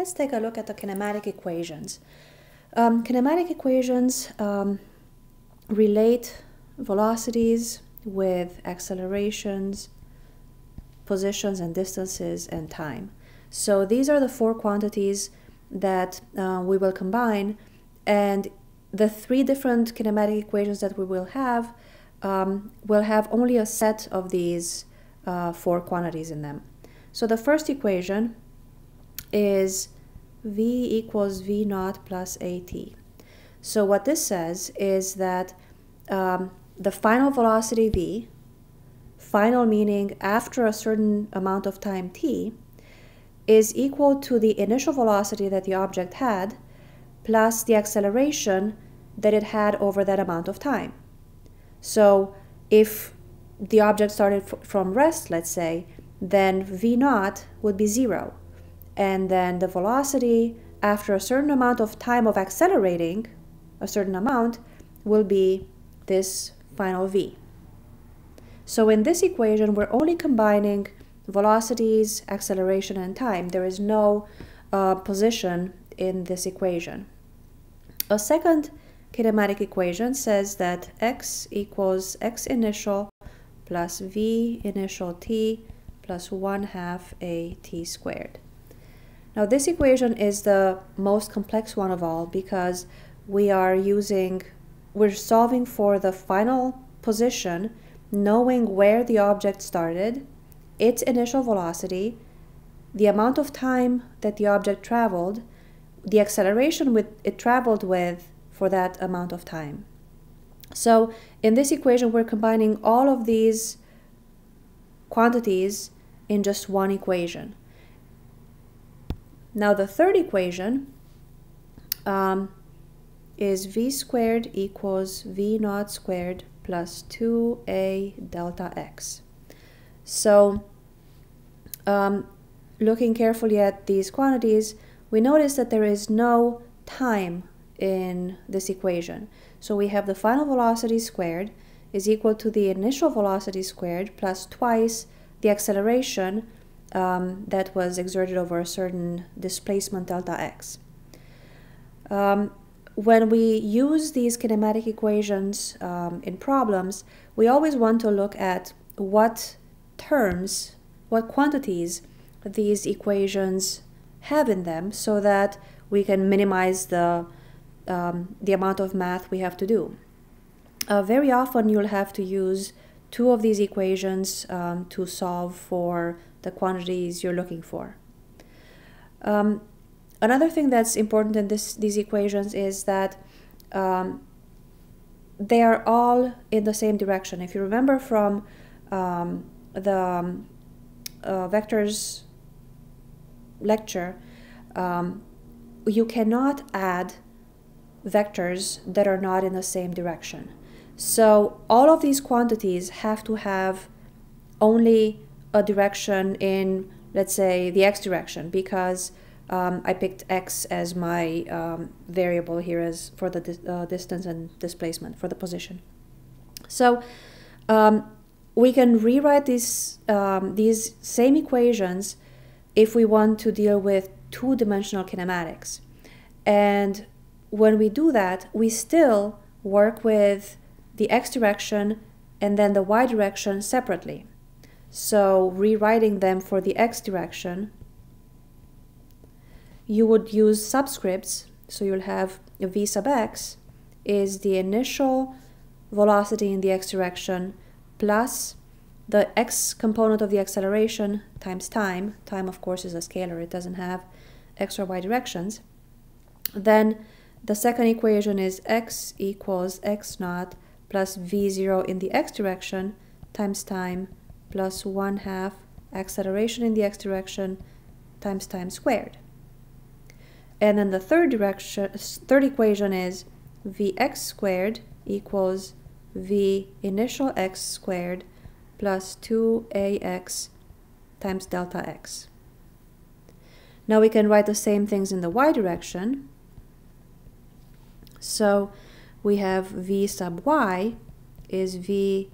let's take a look at the kinematic equations. Kinematic equations relate velocities with accelerations, positions and distances, and time. So these are the four quantities that we will combine, and the three different kinematic equations that we will have only a set of these four quantities in them. So the first equation is v equals v naught plus at. So what this says is that the final velocity v, final meaning after a certain amount of time t, is equal to the initial velocity that the object had plus the acceleration that it had over that amount of time. So if the object started from rest, let's say, then v naught would be 0. And then the velocity after a certain amount of time of accelerating, a certain amount, will be this final v. So in this equation, we're only combining velocities, acceleration, and time. There is no position in this equation. A second kinematic equation says that x equals x initial plus v initial t plus 1/2 a t squared. Now this equation is the most complex one of all because we're solving for the final position, knowing where the object started, its initial velocity, the amount of time that the object traveled, the acceleration it traveled with for that amount of time. So in this equation, we're combining all of these quantities in just one equation. Now the third equation is v squared equals v naught squared plus 2a delta x. So looking carefully at these quantities, we notice that there is no time in this equation. So we have the final velocity squared is equal to the initial velocity squared plus twice the acceleration that was exerted over a certain displacement delta x. When we use these kinematic equations in problems, we always want to look at what quantities these equations have in them so that we can minimize the amount of math we have to do. Very often you'll have to use two of these equations to solve for the quantities you're looking for. Another thing that's important in these equations is that they are all in the same direction. If you remember from the vectors lecture, you cannot add vectors that are not in the same direction. So all of these quantities have to have only a direction in, let's say, the x direction, because I picked x as my variable here as for the distance and displacement for the position. So we can rewrite these same equations if we want to deal with two-dimensional kinematics. And when we do that, we still work with the x direction and then the y direction separately. So rewriting them for the x direction, you would use subscripts. So you'll have v sub x is the initial velocity in the x direction plus the x component of the acceleration times time. Time, of course, is a scalar. It doesn't have x or y directions. Then the second equation is x equals x naught plus v0 in the x direction times time plus 1/2 acceleration in the x direction times time squared. And then the third equation is vx squared equals v initial x squared plus 2ax times delta x. Now we can write the same things in the y direction. So we have v sub y is v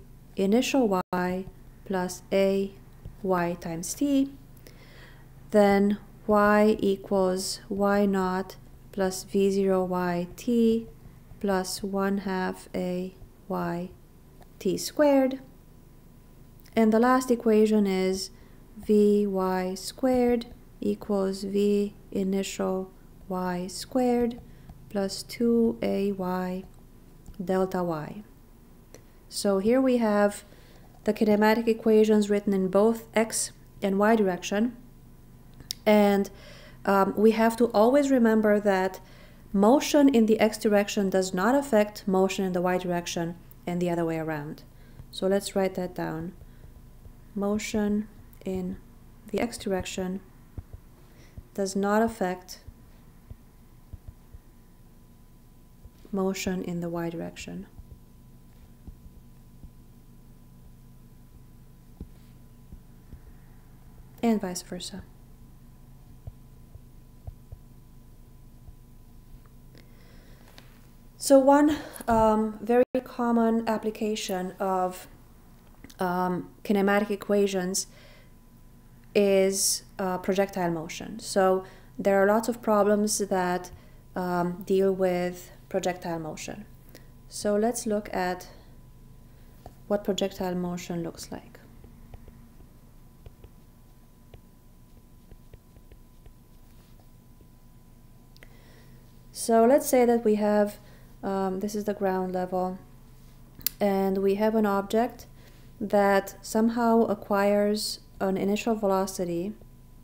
initial y plus a y times t. Then y equals y naught plus v0 yt plus 1/2 a y t squared. And the last equation is vy squared equals v initial y squared plus 2ay delta y. So here we have the kinematic equations written in both x and y direction. And we have to always remember that motion in the x direction does not affect motion in the y direction and the other way around. So let's write that down. Motion in the x direction does not affect motion in the y direction. And vice versa. So one very common application of kinematic equations is projectile motion. So there are lots of problems that deal with projectile motion. So let's look at what projectile motion looks like. So let's say that we have, this is the ground level, and we have an object that somehow acquires an initial velocity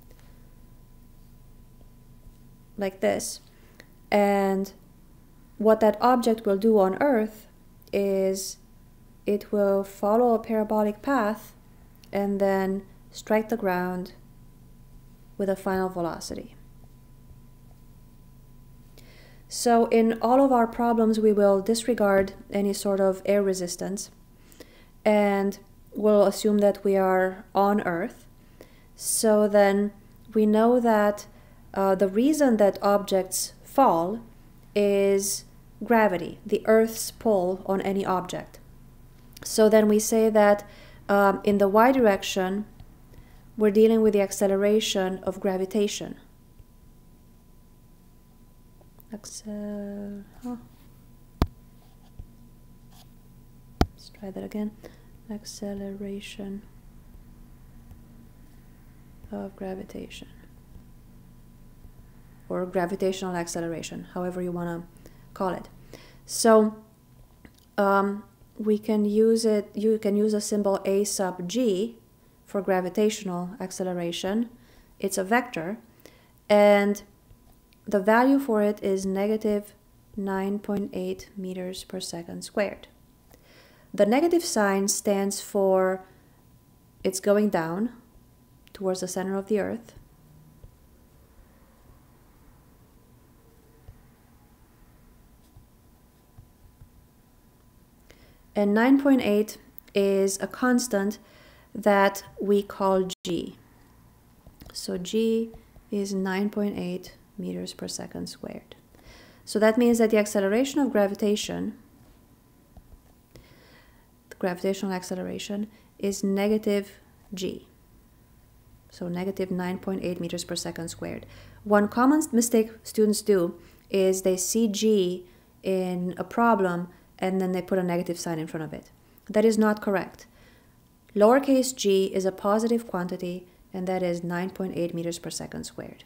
like this. And what that object will do on Earth is it will follow a parabolic path and then strike the ground with a final velocity. So in all of our problems, we will disregard any sort of air resistance and we'll assume that we are on Earth. So then we know that the reason that objects fall is gravity, the Earth's pull on any object. So then we say that in the y direction, we're dealing with the acceleration of gravitation. Let's try that again. Acceleration of gravitation, or gravitational acceleration, however you want to call it. So we can use it, you can use a symbol a sub g for gravitational acceleration. It's a vector, and the value for it is negative 9.8 meters per second squared. The negative sign stands for it's going down towards the center of the Earth. And 9.8 is a constant that we call g. So g is 9.8 meters per second squared. So that means that the acceleration of gravitation, the gravitational acceleration, is negative g. So negative 9.8 meters per second squared. One common mistake students do is they see g in a problem and then they put a negative sign in front of it. That is not correct. Lowercase g is a positive quantity, and that is 9.8 meters per second squared.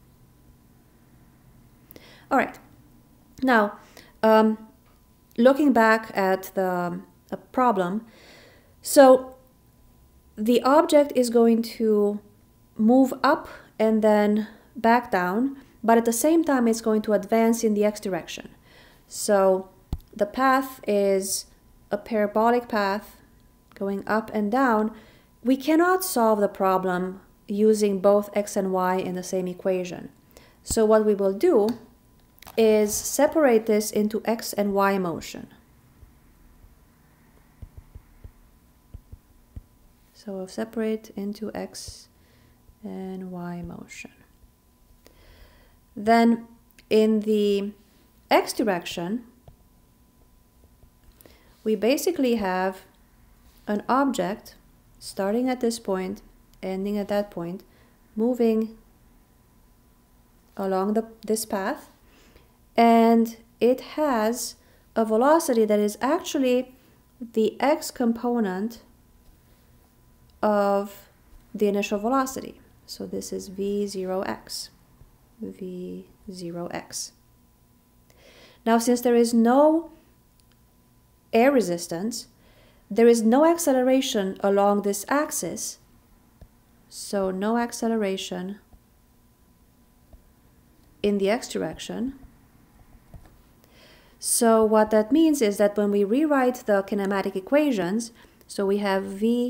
All right, now looking back at the problem, so the object is going to move up and then back down, but at the same time it's going to advance in the x direction. So the path is a parabolic path going up and down. We cannot solve the problem using both x and y in the same equation. So what we will do is separate this into x and y motion. So we'll separate into x and y motion. Then in the x direction, we basically have an object starting at this point, ending at that point, moving along this path, and it has a velocity that is actually the x component of the initial velocity. So this is v0x, v0x. Now, since there is no air resistance, there is no acceleration along this axis, so no acceleration in the x direction. So what that means is that when we rewrite the kinematic equations, so we have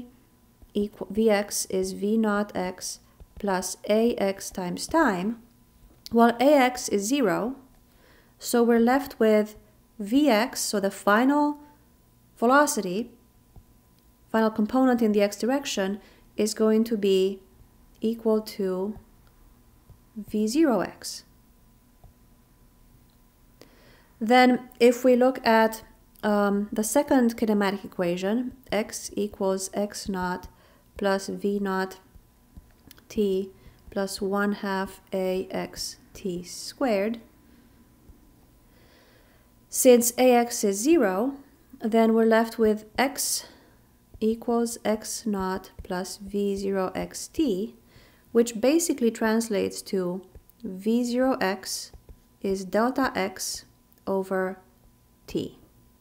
Vx is v naught x plus ax times time. Well, ax is 0, so we're left with Vx, so the final velocity, final component in the x direction, is going to be equal to v0x. Then if we look at the second kinematic equation, x equals x naught plus v naught t plus 1/2 ax t squared. Since ax is 0, then we're left with x equals x naught plus v0xt, which basically translates to v0x is delta x over t.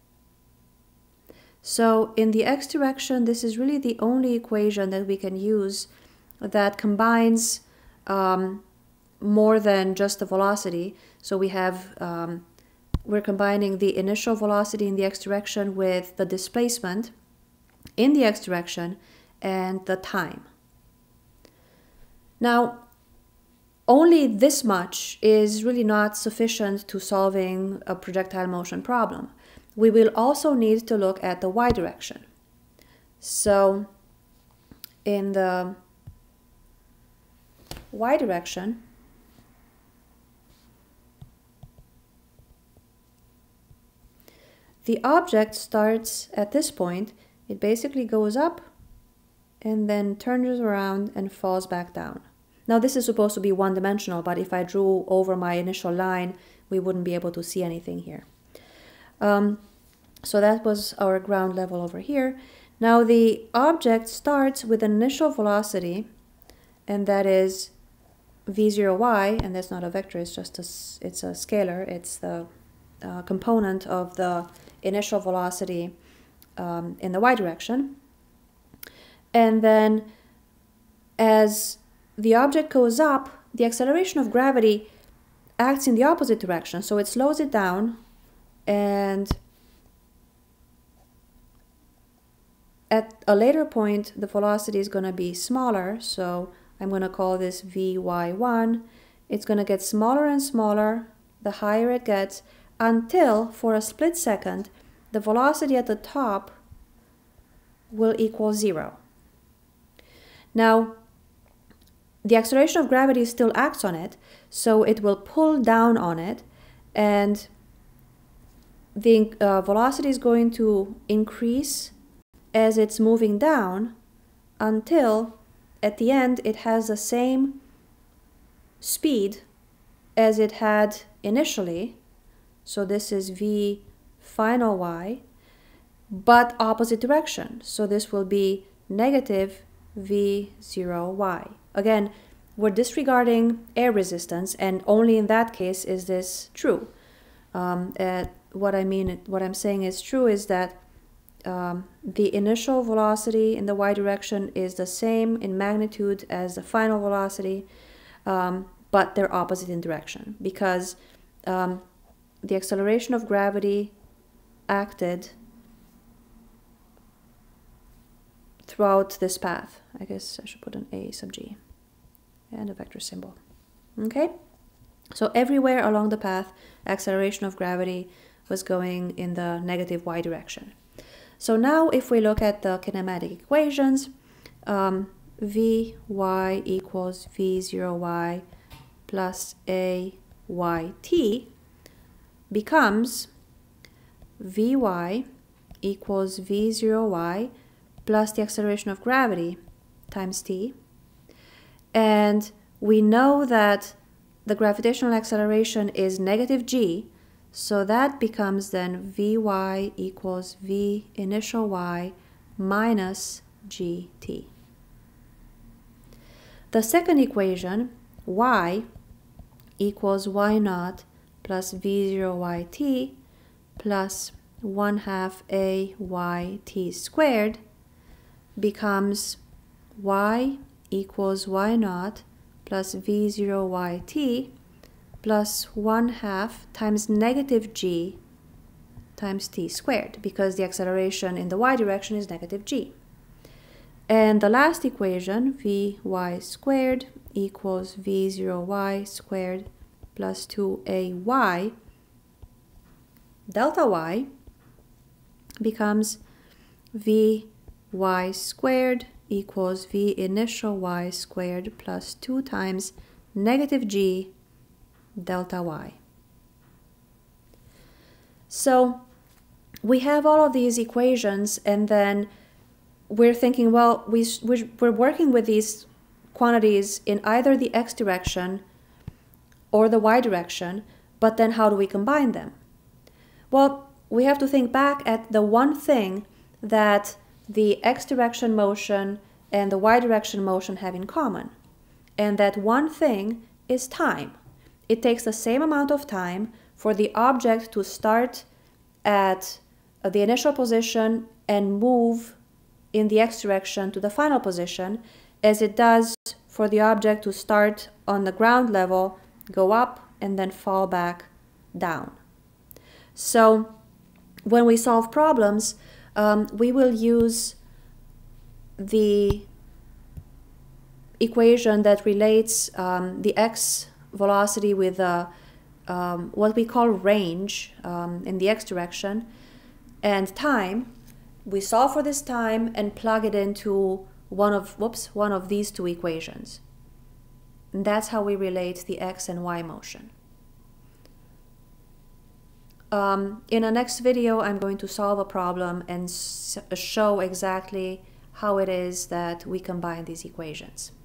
So in the x direction, this is really the only equation that we can use that combines more than just the velocity. So we have, we're combining the initial velocity in the x direction with the displacement in the x direction and the time. Now, only this much is really not sufficient to solving a projectile motion problem. We will also need to look at the y direction. So in the y direction, the object starts at this point. It basically goes up and then turns around and falls back down. Now this is supposed to be one-dimensional, but if I drew over my initial line, we wouldn't be able to see anything here. So that was our ground level over here. Now the object starts with an initial velocity, and that is v0y, and that's not a vector, it's just it's a scalar. It's the component of the initial velocity in the y direction. And then as the object goes up, the acceleration of gravity acts in the opposite direction, so it slows it down, and at a later point the velocity is going to be smaller, so I'm going to call this vy1. It's going to get smaller and smaller the higher it gets, until for a split second the velocity at the top will equal 0. Now the acceleration of gravity still acts on it, so it will pull down on it, and the velocity is going to increase as it's moving down until at the end it has the same speed as it had initially. So this is v final y, but opposite direction. So this will be negative v0y. Again, we're disregarding air resistance, and only in that case is this true. What I'm saying is true is that the initial velocity in the y direction is the same in magnitude as the final velocity, but they're opposite in direction, because the acceleration of gravity acted throughout this path. I guess I should put an a sub g and a vector symbol. Okay, so everywhere along the path, acceleration of gravity was going in the negative y direction. So now if we look at the kinematic equations, vy equals v0y plus ayt becomes vy equals v0y plus the acceleration of gravity times t. And we know that the gravitational acceleration is negative g, so that becomes then Vy equals V initial y minus gt. The second equation, y equals y naught plus v0 yt plus 1/2 a yt squared, becomes y equals y naught plus v0 yt plus 1/2 times negative g times t squared, because the acceleration in the y direction is negative g. And the last equation, vy squared equals v0y squared plus 2ay delta y, becomes vy squared equals v initial y squared plus 2 times negative g delta y. So we have all of these equations, and then we're thinking, well, we're working with these quantities in either the x direction or the y direction, but then how do we combine them? Well, we have to think back at the one thing that the x direction motion and the y direction motion have in common, and that one thing is time. It takes the same amount of time for the object to start at the initial position and move in the x direction to the final position as it does for the object to start on the ground level, go up, and then fall back down. So when we solve problems, we will use the equation that relates the x velocity with what we call range in the x direction and time. We solve for this time and plug it into one of these two equations. And that's how we relate the x and y motion. In the next video, I'm going to solve a problem and show exactly how it is that we combine these equations.